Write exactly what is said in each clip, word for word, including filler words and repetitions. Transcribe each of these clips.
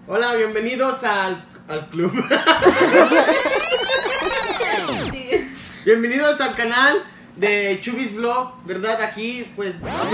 Hola, bienvenidos al, al club. Sí. Bienvenidos al canal de Chubby's Vlog, ¿verdad? Aquí, pues...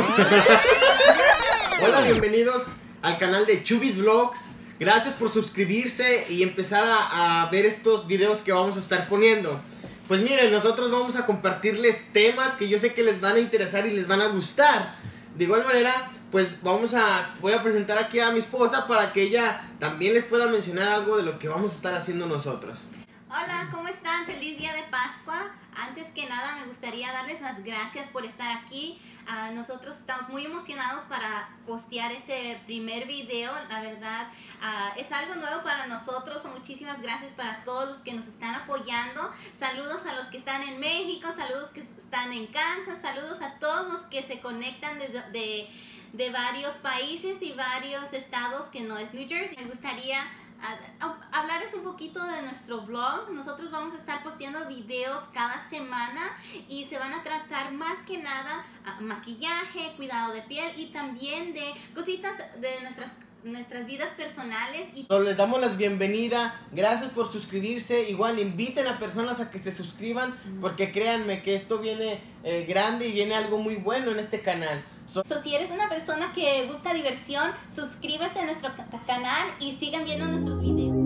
Hola, bienvenidos al canal de Chubby's Vlogs. Gracias por suscribirse y empezar a, a ver estos videos que vamos a estar poniendo. Pues miren, nosotros vamos a compartirles temas que yo sé que les van a interesar y les van a gustar. De igual manera, pues vamos a, voy a presentar aquí a mi esposa para que ella también les pueda mencionar algo de lo que vamos a estar haciendo nosotros. Hola, ¿cómo están? Feliz día de Pascua. Antes que nada me gustaría darles las gracias por estar aquí. Uh, nosotros estamos muy emocionados para postear este primer video. La verdad, uh, es algo nuevo para nosotros. Muchísimas gracias para todos los que nos están apoyando. Saludos a los que están en México, saludos que están en Kansas, saludos a todos los que se conectan desde de, de varios países y varios estados que no es New Jersey. Me gustaría hablarles un poquito de nuestro blog. Nosotros vamos a estar posteando videos cada semana y se van a tratar más que nada uh, maquillaje, cuidado de piel y también de cositas de nuestras nuestras vidas personales. Y les damos la bienvenida, gracias por suscribirse. Igual inviten a personas a que se suscriban, porque créanme que esto viene eh, grande y viene algo muy bueno en este canal. So, so, si eres una persona que busca diversión, suscríbase a nuestro canal y sigan viendo nuestros videos.